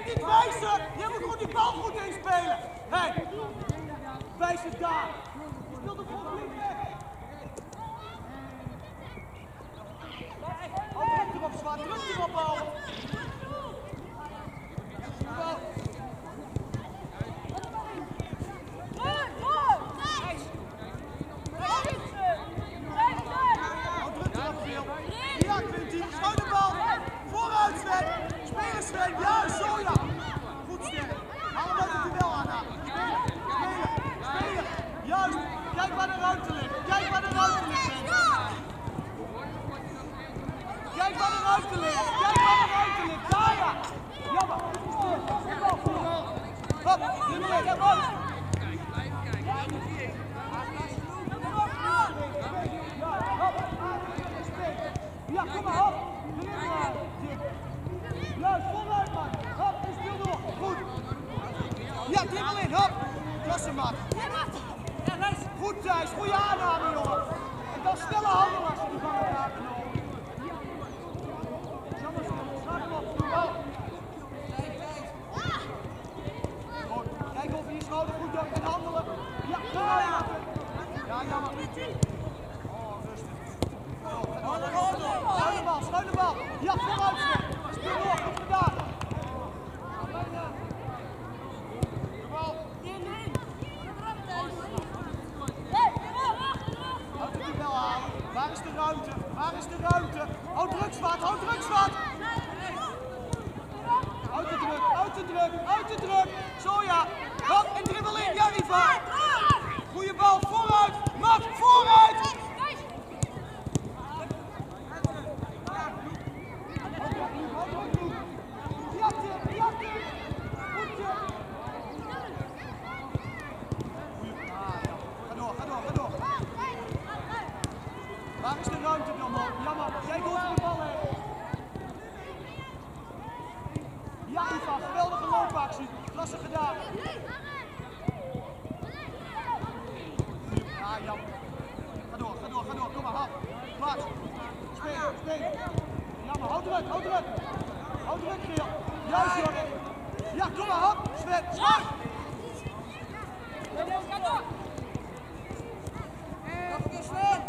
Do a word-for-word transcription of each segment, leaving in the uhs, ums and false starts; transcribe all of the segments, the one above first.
niet wijzen! Je moet gewoon die bal goed inspelen! Hé! Hey. Wijs het daar! Je speelt hem gewoon flink weg! Oh, druk erop, Zwaar! Druk erop, al! Sven, juist, zo ja! Goed Sven! Haal hem uit het duel, Anna! Spelen, spelen, spelen! Juist! Kijk waar de ruimte ligt! Kijk waar de ruimte ligt! Kijk waar de ruimte ligt! Kijk waar de ruimte ligt! Daar ja! Jammer! Hop! Nummer één, kom op! Ja, kom maar, hop! Juist, voluit man! Hop, en speel door! Goed! Ja, dribbel in, hop! Klasse man! Goed Thijs, goede aanname jongen! En dan snelle handen als je die bal hebt genomen. Jammer, schaak hem op, doe wel! Goed, kijk of je je schouder goed doet en handelen. Ja, goed! Ja, jammer! Oh, rustig! Schuin de bal, schuin de bal! Ja, vooruit! Speel door, goed gedaan! Waar is de ruimte? Waar is de ruimte? Houd druk, Zwaard, houd druk, Zwaard! Uit de druk, uit de druk, uit de druk! Zo ja! Hop, en dribbel in, ja, Ivar! Goeie bal, vooruit! Max, vooruit! Waar is de ruimte dan, man? Jammer, kijk over de bal heen. Ja, Iva, geweldige loopactie. Klasse gedaan. Ja, jammer. Ga door, ga door, ga door. Kom maar, hap. Plaats. Spelen, spelen. Jammer, houd druk, houd druk. Houd druk, Giel. Juist, Jorrit. Ja, kom maar, hap. Sven, slag. Ga door. Nog een keer, Sven.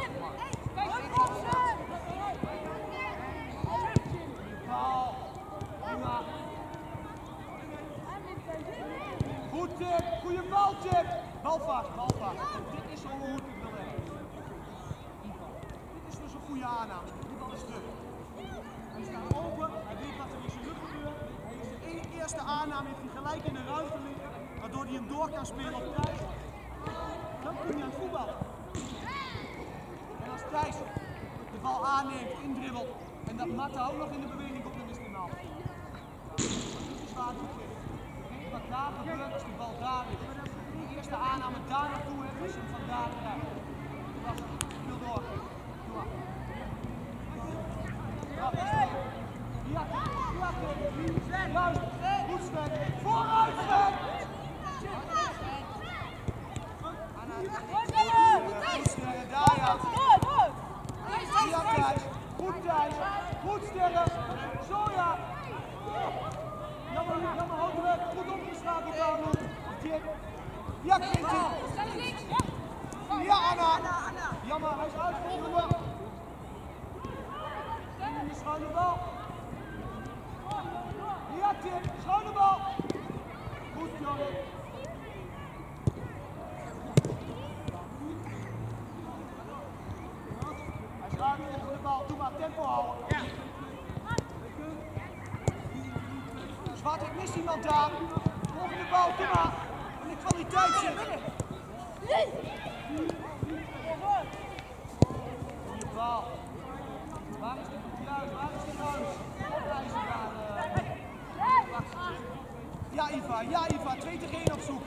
Goed tip, goede baltip. Balvast, balvast. Dit is zo hoe ik het wil hebben. Dit is dus een goede aanname. Die bal is terug. Hij staat open, hij weet wat er in zijn rug gebeurt. Hij is de eerste aanname, heeft hij gelijk in de ruimte liggen, waardoor hij hem door kan spelen op Thijs. Dan kom je aan het voetballen. En als Thijs de bal aanneemt, indribbelt en dat Matta ook nog in de beweging komt, dan is het een af. Dit is waar het op is. Wat daar gebeurt als de bal daar is. De eerste aanname daar naartoe heeft, als je hem van daar krijgt. Speel door. Doe maar. Ja, ja, juist. Goed Sven. Vooruit Sven! Daar ja. Ja Thijs. Goed Thijs. Goed Sterren. Zo ja. Jammer, jammer, houd druk. Goed opgeschakeld aan doen. Ja, Quinten. Ja, Anna. Jammer, hij is uit. Volgende. En de schuine bal. Ja, Tim. Schuine bal. Goed, Jorrit. Hij is raak tegen de bal. Doe maar tempo houden. Ja. Zwart, ik mis iemand daar. Volgende bal, doe maar. En de kwaliteit zit. Goeie bal. Waar is de juist? Waar is de ruis? Oprijzen daar. Uh, ja, Iva. Ja, Iva. twee tegen één op zoek.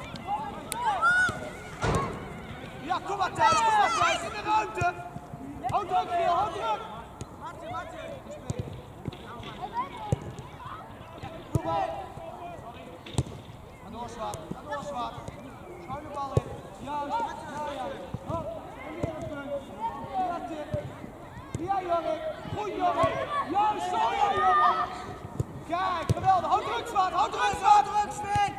Ja, kom maar Thijs. Kom maar Thijs. In de ruimte. Houd druk, Giel. Houd druk. Martje, Martje. Doe maar. Ga door, Zwaard. Ga door, Zwaard. Schuin de bal in. Juist. Ja, ja. Hop. En weer een punt. Ja, Tim. Ja, Jorrit. Goed, Jorrit. Juist, zo, ja, Jorrit. Kijk, geweldig. Houd druk, Zwart. Houd druk, Zwart. Druk, Sven.